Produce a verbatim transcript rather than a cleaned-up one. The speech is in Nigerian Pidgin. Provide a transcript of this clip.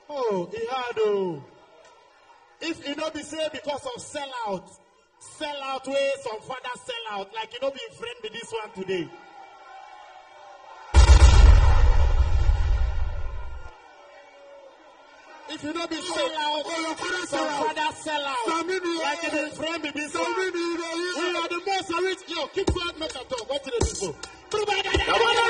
Oh, he had oh. If you know be say because of sellout, sellout way some father sellout, like you know be friend with this one today. If you know be sellout, oh, some father sellout, like you be friend with this one. We are the most rich. Yo, keep quiet, make a talk. What did they do?